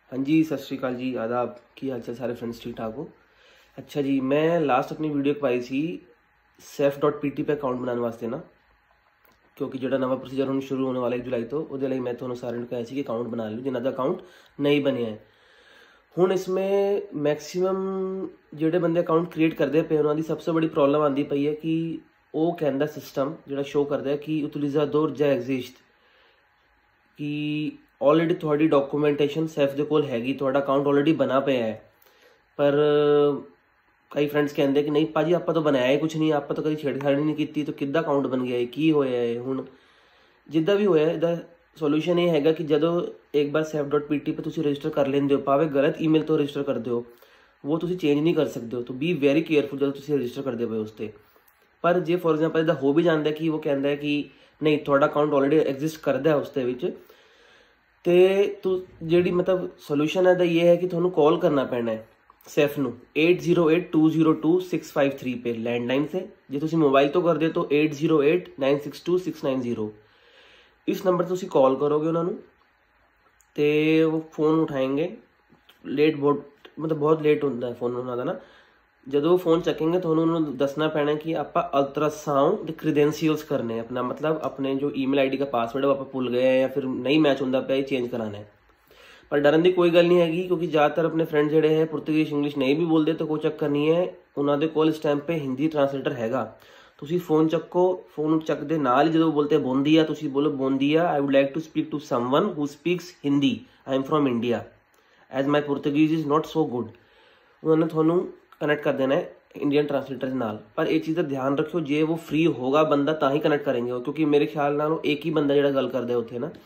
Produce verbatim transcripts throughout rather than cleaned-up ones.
हाँ जी, सत श्री अकाल जी, आदाब। की हाल चाल सारे फ्रेंड्स, ठीक ठाक हो? अच्छा जी, मैं लास्ट अपनी वीडियो पाई सी सैफ डॉट पी टी पे अकाउंट बनाने वास्ते ना, क्योंकि जो नवा प्रोसीजर हम शुरू होने वाला एक जुलाई तो वो लिए मैं थोड़ा सारे कहा कि अकाउंट बना लो जिन्हों का अकाउंट नहीं बनया है। हूँ इसमें मैक्सीमम जोड़े बंदे अकाउंट क्रिएट करते पे उन्होंने सबसे बड़ी प्रॉब्लम आती पई है कि वो कहता सिस्टम जो शो करता है कि यूटिलिजादोर जा एग्जिस्ट कि ऑलरेडी थोड़ी डॉक्यूमेंटेशन सैफ दे कोल हैगी, थोड़ा अकाउंट ऑलरेडी बना पे है। पर कई फ्रेंड्स कहते कि नहीं भाजी आप तो बनाया ही कुछ नहीं, आप तो कभी छेड़छाड़ नहीं की, तो कि अकाउंट बन गया है, की होया है। हुण जिदा भी होया इहदा सोल्यूशन ये है कि जो एक बार सैफ डॉट पी टी पर तुम रजिस्टर कर लेंगे हो, भावे गलत ईमेल तो रजिस्टर करते हो, वो तुम चेंज नहीं कर सकते हो। तो बी वेरी केयरफुल जो तुम रजिस्टर करते पे उस पर। पर जे फॉर एग्जाम्पल इदा हो भी जाता है कि वो कहता है कि नहीं थोड़ा अकाउंट ऑलरेडी एग्जिस्ट करता है उसके विच, ते तो जी मतलब सोल्यूशन है ये है कि थोड़ा कॉल करना पैना है सैफ नू eight zero eight two zero two six five three पे लैंडलाइन से। जो तुम मोबाइल तो करते तो eight zero eight nine six two six nine zero इस नंबर तुम कॉल करोगे उन्होंने, तो वो फोन उठाएंगे। लेट बहुत मतलब बहुत लेट होता है फोन उन्होंने ना। जो वो फोन चकेंगे तो उन्होंने दसना पैना कि आप अल्ट्रासाउंड क्रीडेंशियल्स करने अपना, मतलब अपने जो ईमेल आईडी का पासवर्ड है वो आप भूल गए हैं या फिर नहीं मैच होता पे चेंज कराना है। पर डरन की कोई गल नहीं हैगी, क्योंकि ज़्यादातर अपने फ्रेंड जोड़े हैं पुर्तगीज इंग्लिश नहीं भी बोलते तो कोई चक्कर नहीं है। उन्होंने कोल इस टाइम पे हिंदी ट्रांसलेटर हैगा। तुसी फोन चक्को, फोन चकते नाल जो बोलते बोंदिया तुसी बोलो बोंदिया I would like to speak to someone who speaks Hindi, I am from India as my Portuguese is not so good. उन्होंने थोनू कनैक्ट कर देना है इंडियन ट्रांसलेटर नाल। पर एक चीज़ का ध्यान रखियो, जे वो फ्री होगा बंदा ता ही कनैक्ट करेंगे वो, क्योंकि मेरे ख्याल नाल एक ही बंदा जो गल करता है उत्थे ना,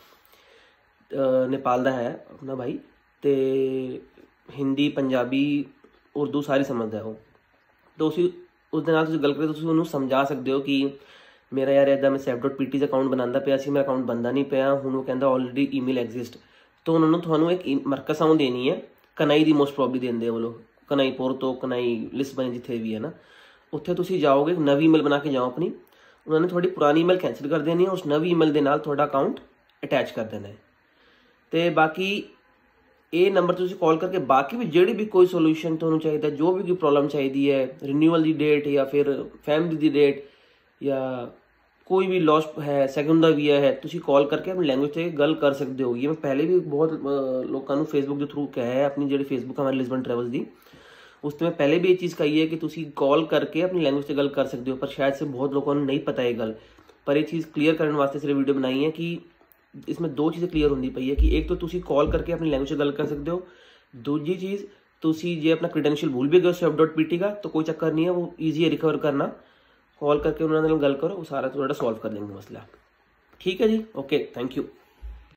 नेपाल का है अपना भाई, तो हिंदी पंजाबी उर्दू सारी समझदा है वो। तो उसी उस दिन तुम गल करें तो उन्होंने समझा सकते हो कि मेरा यार इदा मैं SEF dot P T account बनाता पाया सी, मेरा अकाउंट बनता नहीं पाया, हूँ वो कहता ऑलरेडी ईमेल एग्जिस्ट। तो उन्होंने थोड़ा एक मरकज साउंड देनी है, कनाई की मोस्ट प्रॉब्ली देंगे वो लोग, कनाई पोर्तो कनाई लिस्बन जिथे भी है ना, उत्थे तुसी जाओगे नवी ईमेल बना के जाओ अपनी, उन्होंने थोड़ी पुरानी ईमेल कैंसिल कर देनी है, उस नवी ईमेल के नाल थोड़ा अकाउंट अटैच कर देना है। तो बाकी ये नंबर तुसी कॉल करके बाकी भी जेड़ी भी कोई सोल्यूशन तुहानू चाहिए, जो भी कोई प्रॉब्लम चाहिए है, रिन्यूअल की डेट या फिर फैमिली की डेट या कोई भी लॉस है सेकंड दा वीजा है, तुसी कॉल करके अपनी लैंग्वेज से गल कर सकते हो। ये मैं पहले भी बहुत लोगों फेसबुक के थ्रू कहा है, अपनी जी फेसबुक हमारे लिस्बन ट्रैवल्स की उसमें मैं पहले भी ये चीज़ कही है कि तुसी कॉल करके अपनी लैंग्वेज से गल कर सकते हो। पर शायद से बहुत लोगों को नहीं पता है गल, पर ये चीज़ क्लियर करने वास्ते सिर्फ वीडियो बनाई है कि इसमें दो चीज़ें क्लियर होनी पई है कि एक तो तुसी कॉल करके अपनी लैंग्वेज से गल कर सकते हो, दूसरी चीज़ तुसी जे अपना क्रीडेंशियल भूल भी गए सैफ डॉट पी टी का तो कोई चक्कर नहीं है, वो ईजी है रिकवर करना। कॉल करके उन्होंने गल करो, वो सारा थोड़ा सॉल्व कर देंगे मसला। ठीक है जी, ओके, थैंक यू।